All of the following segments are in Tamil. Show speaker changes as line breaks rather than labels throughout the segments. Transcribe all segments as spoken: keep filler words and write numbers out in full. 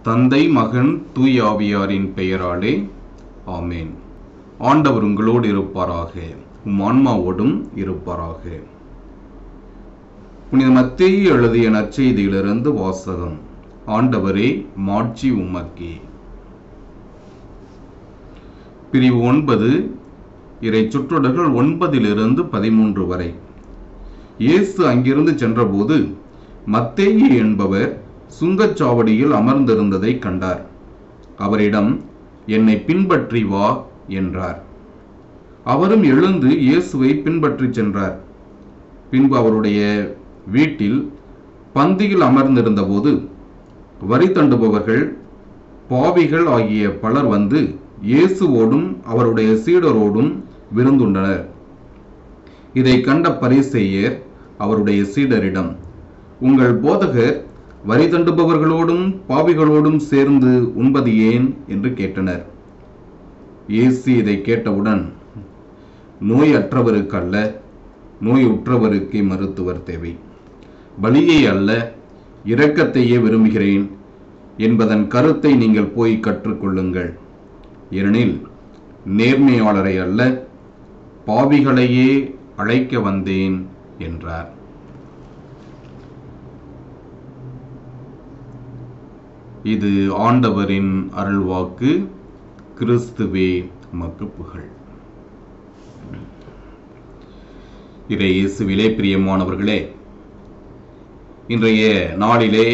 தந்தை, மகன், தூய ஆவியாரின் பெயராலே ஆமேன். ஆண்டவர் உங்களோடு இருப்பாராக, உம் ஆன்மாவோடும் இருப்பாராக. புனித மத்தேயு எழுதிய நற்செய்தியிலிருந்து வாசகம். ஆண்டவரே, மாட்சி உமக்கே. பிரிவு ஒன்பது, இறை சொற்றொடர்கள் ஒன்பதிலிருந்து பதிமூன்று வரை. இயேசு அங்கிருந்து சென்றபோது மத்தேயு என்பவர் சுங்கச்சாவடியில் அமர்ந்திருந்ததை கண்டார். அவரிடம், என்னை பின்பற்றி வா என்றார். அவரும் எழுந்து இயேசுவை பின்பற்றி சென்றார். பின்பு அவருடைய வீட்டில் பந்தியில் அமர்ந்திருந்த போது வரி தண்டுபவர்கள், பாவிகள் ஆகிய பலர் வந்து இயேசுவோடும் அவருடைய சீடரோடும் விருந்துண்டனர். இதை கண்ட பரிசேயர் அவருடைய சீடரிடம், உங்கள் போதகர் வரி தண்டுபவர்களோடும் பாவிகளோடும் சேர்ந்து உண்பது ஏன் என்று கேட்டனர். இயேசு இதை கேட்டவுடன், நோய் அற்றவருக்கு அல்ல, நோய் உற்றவருக்கே மருத்துவர் தேவை. பலியை அல்ல, இரக்கத்தையே விரும்புகிறேன் என்பதன் கருத்தை நீங்கள் போய் கற்றுக்கொள்ளுங்கள். ஏனெனில் நேர்மையாளரை அல்ல, பாவிகளையே அழைக்க வந்தேன் என்றார். இது ஆண்டவரின் அருள்வாக்கு. கிறிஸ்துவே உமக்கு புகழ். இறை இயேசுவிலே பிரியமானவர்களே, இன்றைய நாளிலே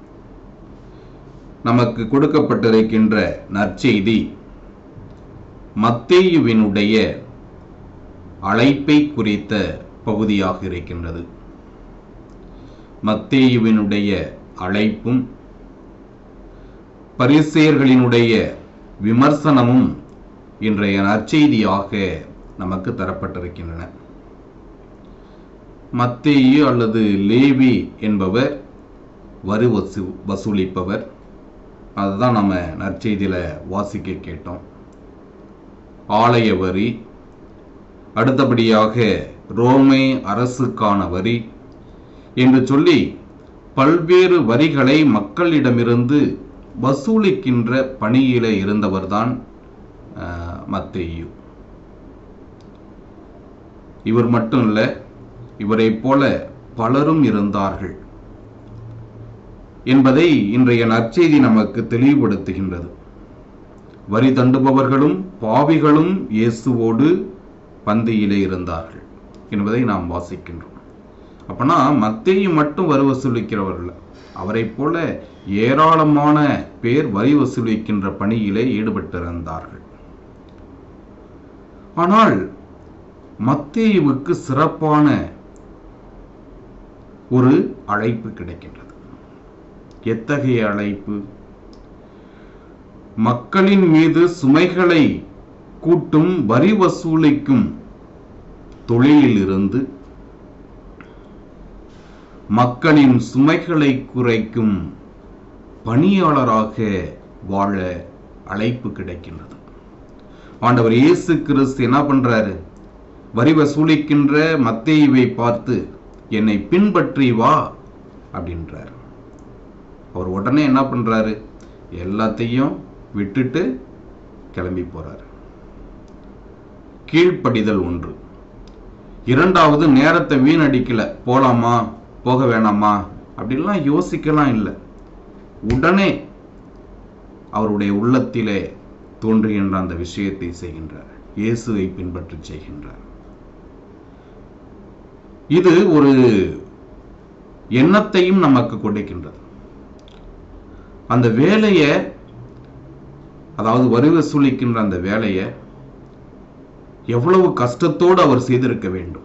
நமக்கு கொடுக்கப்பட்டிருக்கின்ற நற்செய்தி மத்தேயுவினுடைய அழைப்பை குறித்த பகுதியாக இருக்கின்றது. மத்தேயுவினுடைய அழைப்பும் பரிசேயர்களினுடைய விமர்சனமும் இன்றைய நற்செய்தியாக நமக்கு தரப்பட்டிருக்கின்றன. மத்தேயு அல்லது லேவி என்பவர் வரி வசூ வசூலிப்பவர். அதுதான் நம்ம நற்செய்தியில வாசிக்க கேட்டோம். ஆலய வரி, அடுத்தபடியாக ரோமை அரசுக்கான வரி என்று சொல்லி பல்வேறு வரிகளை மக்களிடமிருந்து வசூலிக்கின்ற பணியில இருந்தவர்தான் மத்தேயு. இவர் மட்டும் இல்ல, இவரை போல பலரும் இருந்தார்கள் என்பதை இன்றைய நற்செய்தி நமக்கு தெளிவுபடுத்துகின்றது. வரி தண்டுபவர்களும் பாவிகளும் இயேசுவோடு பந்தியிலே இருந்தார்கள் என்பதை நாம் வாசிக்கின்றோம். அப்பனா மத்தேயு மட்டும் வரி வசூலிக்கிறவர்கள், அவரை போல ஏராளமான பேர் வரி வசூலிக்கின்ற பணியிலே ஈடுபட்டிருந்தார்கள். ஆனால் மத்தேயுவுக்கு சிறப்பான ஒரு அழைப்பு கிடைக்கின்றது. எத்தகைய அழைப்பு? மக்களின் மீது சுமைகளை கூட்டும் வரி வசூலிக்கும் தொழிலில் இருந்து மக்களின் சுமைகளை குறைக்கும் பணியாளராக வாழ அழைப்பு கிடைக்கின்றது. ஆண்டவர் இயேசு கிறிஸ்து என்ன பண்றாரு? வரி வசூலிக்கின்ற மத்தேயுவை பார்த்து, என்னை பின்பற்றி வா அப்படின்றார். அவர் உடனே என்ன பண்றாரு? எல்லாத்தையும் விட்டுட்டு கிளம்பி போறாரு. கீழ்ப்படிதல் ஒன்று. இரண்டாவது, நேரத்தை வீணடிக்கல. போலாமா போக வேணாமா அப்படின்லாம் யோசிக்கலாம் இல்லை. உடனே அவருடைய உள்ளத்திலே தோன்றுகின்ற அந்த விஷயத்தை செய்கின்றார். இயேசுவை பின்பற்றி செய்கின்றார். இது ஒரு எண்ணத்தையும் நமக்கு கொடுக்கின்றது. அந்த வேலையை, அதாவது வரி வசூலிக்கின்ற அந்த வேலையை எவ்வளவு கஷ்டத்தோடு அவர் செய்திருக்க வேண்டும்.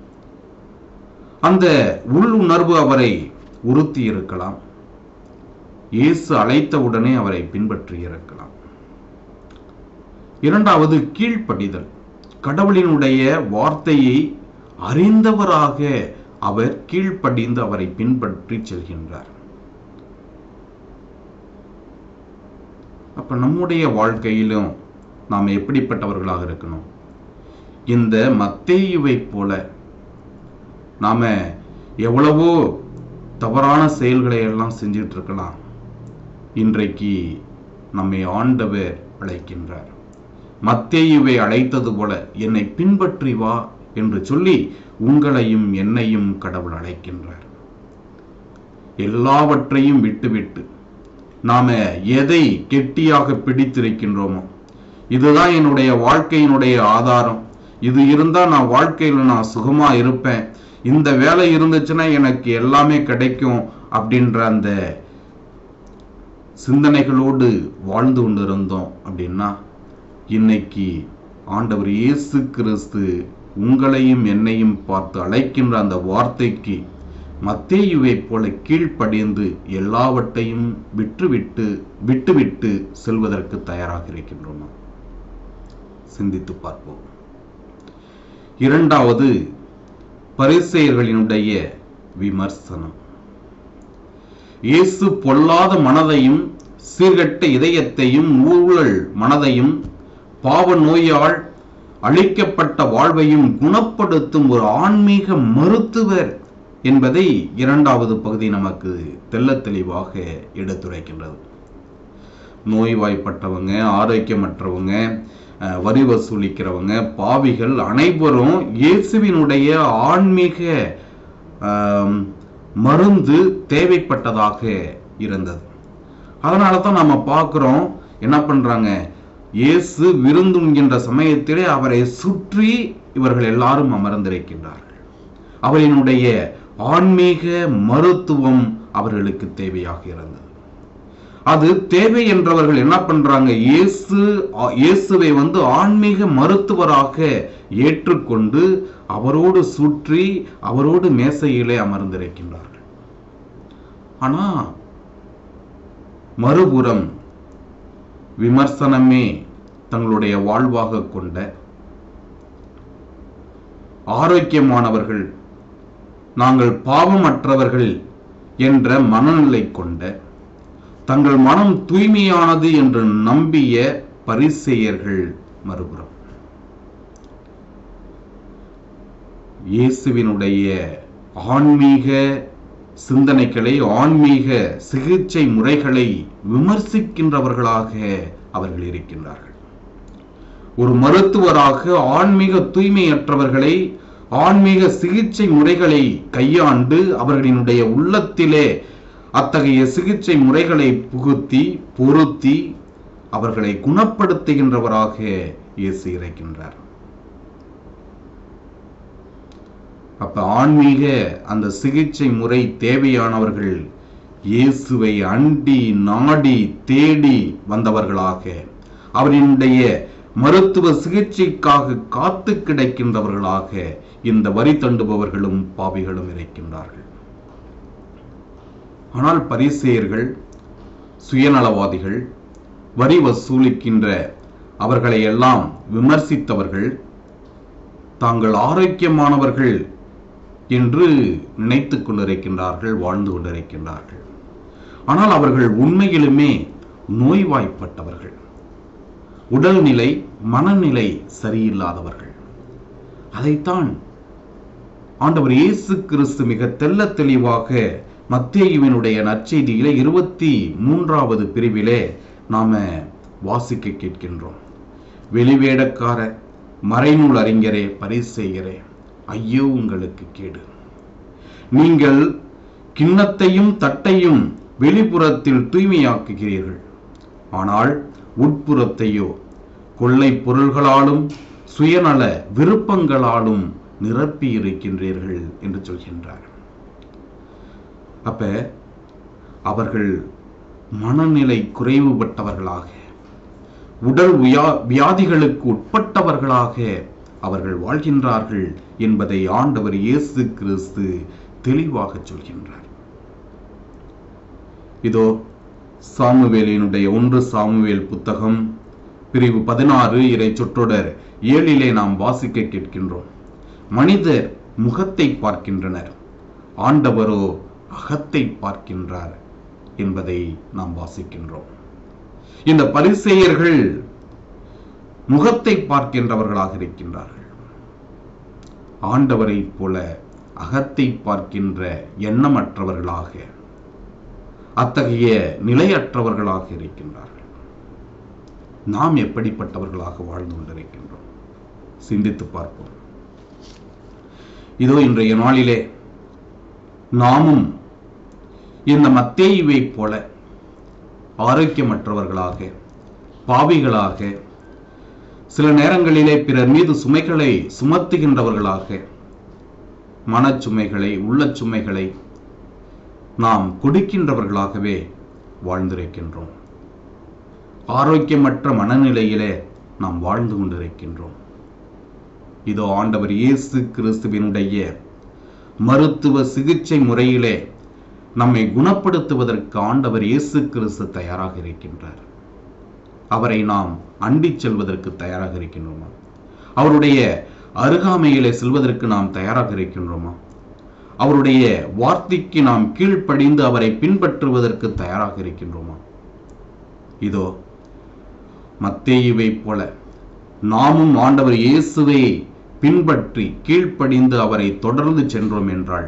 அந்த உள்ளுணர்வு அவரை உறுத்தி இருக்கலாம். இயேசு அழைத்தவுடனே அவரை பின்பற்றி இருக்கலாம். இரண்டாவது, கீழ்ப்படிதல். கடவுளினுடைய வார்த்தையை அறிந்தவராக அவர் கீழ்ப்படிந்து அவரை பின்பற்றி செல்கின்றார். அப்ப நம்முடைய வாழ்க்கையிலும் நாம் எப்படிப்பட்டவர்களாக இருக்கணும்? இந்த மத்தேயுவை போல நாம எவ்வளவோ தவறான செயல்களை எல்லாம் செஞ்சுட்டு இருக்கலாம். இன்றைக்கு நம்மை ஆண்டவர் அழைக்கின்றார். மத்தேயுவை அழைத்தது போல என்னை பின்பற்றி வா என்று சொல்லி உங்களையும் என்னையும் கடவுள் அழைக்கின்றார். எல்லாவற்றையும் விட்டுவிட்டு நாம எதை கெட்டியாக பிடித்திருக்கின்றோமோ, இதுதான் என்னுடைய வாழ்க்கையினுடைய ஆதாரம், இது இருந்தா நான் வாழ்க்கையில் நான் சுகமா இருப்பேன், இந்த வேலை இருந்துச்சுன்னா எனக்கு எல்லாமே கிடைக்கும் அப்படின்ற அந்த சிந்தனைகளோடு வாழ்ந்து கொண்டிருந்தோம் அப்படின்னா, இன்னைக்கு ஆண்டவர் இயேசு கிறிஸ்து உங்களையும் என்னையும் பார்த்து அழைக்கின்ற அந்த வார்த்தைக்கு மத்தேயுவை போல கீழ்ப்படிந்து எல்லாவற்றையும் விட்டுவிட்டு விட்டுவிட்டு செல்வதற்கு தயாராக இருக்கின்றோமா? சிந்தித்து பார்ப்போம். இரண்டாவது, பரிசேயர்களினுடைய விமர்சனம். இயேசு பொல்லாத மனதையும் சீர்கெட்ட இதயத்தையும் ஊழல் மனதையும் பாவ நோயால் அழிக்கப்பட்ட வாழ்வையும் குணப்படுத்தும் ஒரு ஆன்மீக மருத்துவர் என்பதை இரண்டாவது பகுதி நமக்கு தெள்ள தெளிவாக எடுத்துரைக்கின்றது. நோய்வாய்ப்பட்டவங்க, ஆரோக்கியமற்றவங்க, வரி வசூலிக்கிறவங்க, பாவிகள் அனைவரும் இயேசுவினுடைய ஆன்மீக மருந்து தேவைப்பட்டதாக இருந்தது. அதனால தான் நம்ம பார்க்கிறோம், என்ன பண்றாங்க, இயேசு விருந்துண்கின்ற சமயத்திலே அவரை சுற்றி இவர்கள் எல்லாரும் அமர்ந்திருக்கின்றார்கள். அவரினுடைய ஆன்மீக மருத்துவம் அவர்களுக்கு தேவையாக இருந்தது. அது தேவை என்றவர்கள் என்ன பண்றாங்க, இயேசு இயேசுவை வந்து ஆன்மீக மருத்துவராக ஏற்றுக்கொண்டு அவரோடு சுற்றி அவரோடு மேசையிலே அமர்ந்திருக்கின்றார்கள். ஆனா மறுபுறம் விமர்சனமே தங்களுடைய வாழ்வாக கொண்ட ஆரோக்கியமானவர்கள், நாங்கள் பாவமற்றவர்கள் என்ற மனநிலை கொண்ட, தங்கள் மனம் தூய்மையானது என்று நம்பிய பரிசேயர்கள் மறுபுறம். இயேசுவினுடைய ஆன்மீக சிந்தனைகளை, ஆன்மீக சிகிச்சை முறைகளை விமர்சிக்கின்றவர்களாக அவர்கள் இருக்கின்றார்கள். ஒரு மருத்துவராக ஆன்மீக தூய்மையற்றவர்களை, ஆன்மீக சிகிச்சை முறைகளை கையாண்டு அவர்களினுடைய உள்ளத்திலே அத்தகைய சிகிச்சை முறைகளை புகுத்தி பொருத்தி அவர்களை குணப்படுத்துகின்றவராக இயேசு இருக்கின்றார். அப்ப ஆன்மீக அந்த சிகிச்சை முறை தேவையானவர்கள் இயேசுவை அண்டி நாடி தேடி வந்தவர்களாக, அவரினுடைய மருத்துவ சிகிச்சைக்காக காத்து கிடைக்கின்றவர்களாக இந்த வரி தண்டுபவர்களும் பாவிகளும் இருக்கின்றார்கள். ஆனால் பரிசேயர்கள் சுயநலவாதிகள், வரி வசூலிக்கின்ற அவர்களை எல்லாம் விமர்சித்தவர்கள் தாங்கள் ஆரோக்கியமானவர்கள் என்று நினைத்துக் கொண்டிருக்கின்றார்கள், வாழ்ந்து கொண்டிருக்கின்றார்கள். ஆனால் அவர்கள் உண்மையிலுமே நோய்வாய்ப்பட்டவர்கள், உடல்நிலை மனநிலை சரியில்லாதவர்கள். அதைத்தான் ஆண்டவர் இயேசு கிறிஸ்து மிக தெள்ள தெளிவாக மத்தேயுவினுடைய நற்செய்தியிலே இருபத்தி மூன்றாவது பிரிவிலே நாம வாசிக்க கேட்கின்றோம். வெளிவேடக்கார மறைநூல் அறிஞரே, பரிசேயரே, ஐயோ உங்களுக்கு கேடு! நீங்கள் கிண்ணத்தையும் தட்டையும் வெளிப்புறத்தில் தூய்மையாக்குகிறீர்கள், ஆனால் உட்புறத்தையோ கொள்ளை பொருள்களாலும் சுயநல விருப்பங்களாலும் நிரப்பி இருக்கின்றீர்கள் என்று சொல்கின்றார். அப்ப அவர்கள் மனநிலை குறைவுபட்டவர்களாக, உடல் வியாதிகளுக்கு உட்பட்டவர்களாக அவர்கள் வாழ்கின்றார்கள் என்பதை ஆண்டவர் இயேசு கிறிஸ்து தெளிவாக சொல்கின்றார். இதோ சாமுவேலினுடைய ஒன்று சாமுவேல் புத்தகம் பிரிவு பதினாறு இறை சொற்றொடர் ஏழிலே நாம் வாசிக்க கேட்கின்றோம். மனிதர் முகத்தை பார்க்கின்றனர், ஆண்டவரோ அகத்தை பார்க்கின்றார் என்பதை நாம் வாசிக்கின்றோம். இந்த பரிசேயர்கள் முகத்தை பார்க்கின்றவர்களாக இருக்கின்றார்கள். ஆண்டவரை போல அகத்தை பார்க்கின்ற எண்ணமற்றவர்களாக, அத்தகைய நிலையற்றவர்களாக இருக்கின்றார்கள். நாம் எப்படிப்பட்டவர்களாக வாழ்ந்து கொண்டிருக்கின்றோம்? சிந்தித்து பார்ப்போம். இதோ இன்றைய நாளிலே நாமும் இந்த மத்தேயுவை போல ஆரோக்கியமற்றவர்களாக, பாவிகளாக, சில நேரங்களிலே பிறர் மீது சுமைகளை சுமத்துகின்றவர்களாக, மனச்சுமைகளை, உள்ள சுமைகளை நாம் கொடுக்கின்றவர்களாகவே வாழ்ந்திருக்கின்றோம். ஆரோக்கியமற்ற மனநிலையிலே நாம் வாழ்ந்து கொண்டிருக்கின்றோம். இதோ ஆண்டவர் இயேசு கிறிஸ்துவினுடைய மருத்துவ சிகிச்சை முறையிலே நம்மை குணப்படுத்துவதற்கு ஆண்டவர் இயேசு கிறிஸ்து தயாராக இருக்கின்றார். அவரை நாம் அண்டிச் செல்வதற்கு தயாராக இருக்கின்றோமா? அவருடைய அருகாமையிலே செல்வதற்கு நாம் தயாராக இருக்கின்றோமா? அவருடைய வார்த்தைக்கு நாம் கீழ்ப்படிந்து அவரை பின்பற்றுவதற்கு தயாராக இருக்கின்றோமா? இதோ மத்தேயுவை போல நாமும் ஆண்டவர் இயேசுவை பின்பற்றி கீழ்ப்படிந்து அவரை தொடர்ந்து சென்றோம் என்றால்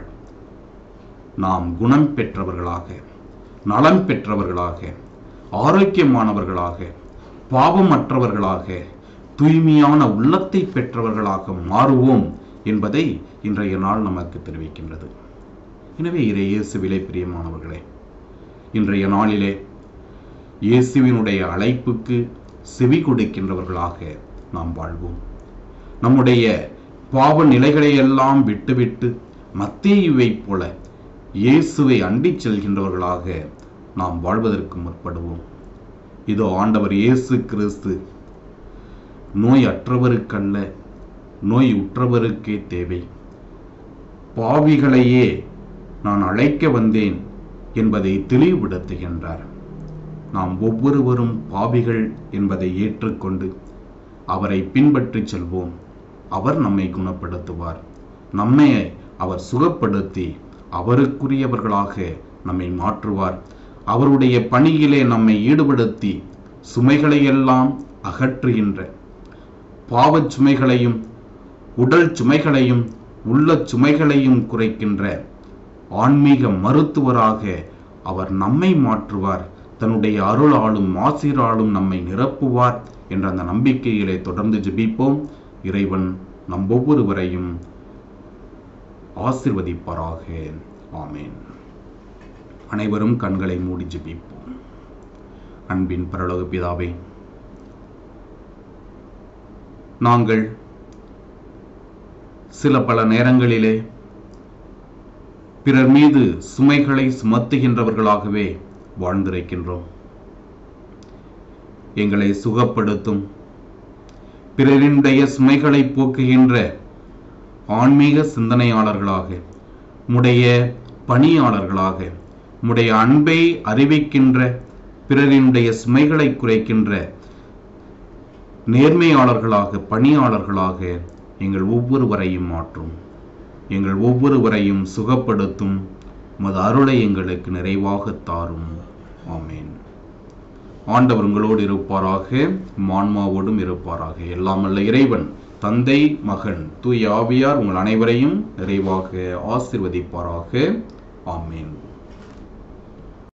நாம் குணம் பெற்றவர்களாக, நலம் பெற்றவர்களாக, ஆரோக்கியமானவர்களாக, பாவமற்றவர்களாக, தூய்மையான உள்ளத்தை பெற்றவர்களாக மாறுவோம் என்பதை இன்றைய நாள் நமக்கு தெரிவிக்கின்றது. எனவே இறை இயேசுவிலே பிரியமானவர்களே, இன்றைய நாளிலே இயேசுவினுடைய அழைப்புக்கு செவி கொடுக்கின்றவர்களாக நாம் வாழ்வோம். நம்முடைய பாவ நிலைகளை எல்லாம் விட்டுவிட்டு மத்தேயுவை போல இயேசுவை அண்டிச் செல்கின்றவர்களாக நாம் வாழ்வதற்கு முற்படுவோம். இதோ ஆண்டவர் இயேசு கிறிஸ்து நோய் அற்றவருக்கல்ல, நோய் உற்றவருக்கே தேவை. பாவிகளையே நான் அழைக்க வந்தேன் என்பதை தெளிவுபடுத்துகின்றார். நாம் ஒவ்வொருவரும் பாவிகள் என்பதை ஏற்றுக்கொண்டு அவரை பின்பற்றி செல்வோம். அவர் நம்மை குணப்படுத்துவார். நம்மை அவர் சுகப்படுத்தி அவருக்குரியவர்களாக நம்மை மாற்றுவார். அவருடைய பணியிலே நம்மை ஈடுபடுத்தி சுமைகளை எல்லாம் அகற்றுகின்ற, பாவச் சுமைகளையும் உடல் சுமைகளையும் உள்ள சுமைகளையும் குறைக்கின்ற ஆன்மீக மருத்துவராக அவர் நம்மை மாற்றுவார். தன்னுடைய அருளாலும் ஆசீராலும் நம்மை நிரப்புவார் என்ற அந்த நம்பிக்கையிலே தொடர்ந்து ஜெபிப்போம். இறைவன் நம் ஒவ்வொருவரையும் ஆசீர்வதிப்பாராக. ஆமேன். அனைவரும் கண்களை மூடி ஜெபிப்போம். அன்பின் பரலோக பிதாவே, நாங்கள் சில பல நேரங்களிலே பிறர் மீது சுமைகளை சுமத்துகின்றவர்களாகவே வாழ்ந்திருக்கின்றோம். எங்களை சுகப்படுத்தும், பிறரினுடைய சுமைகளை போக்குகின்ற ஆன்மீக சிந்தனையாளர்களாக, உம்முடைய பணியாளர்களாக, உம்முடைய அன்பை அறிவிக்கின்ற, பிறரினுடைய சுமைகளை குறைக்கின்ற நேர்மையாளர்களாக, பணியாளர்களாக எங்கள் ஒவ்வொருவரையும் மாற்றும். எங்கள் ஒவ்வொருவரையும் சுகப்படுத்தும். உமது அருளை எங்களுக்கு நிறைவாக தாரும். ஆமேன். ஆண்டவர் உங்களோடு இருப்பாராக, ஆன்மாவோடும் இருப்பாராக. எல்லாம் வல்ல இறைவன் தந்தை, மகன், தூய ஆவியார் உங்கள் அனைவரையும் நிறைவாக ஆசீர்வதிப்பாராக. ஆமேன்.